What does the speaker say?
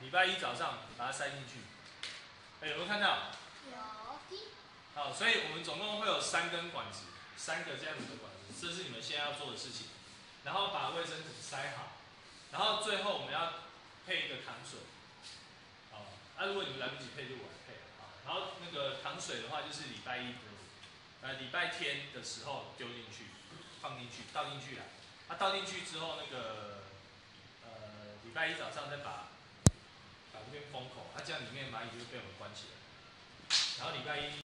礼拜一早上把它塞进去。哎，有没有看到？ 有。 好，所以我们总共会有3根管子，3个这样子的管子，这是你们现在要做的事情。然后把卫生纸塞好，然后最后我们要配一个糖水。好，如果你们来不及配，就我来配啊。然后那个糖水的话，就是礼拜一礼拜天的时候丢进去，放进去，倒进去啦。倒进去之后，那个礼拜一早上再把这边封口，这样里面蚂蚁就会被我们关起来。然后礼拜一。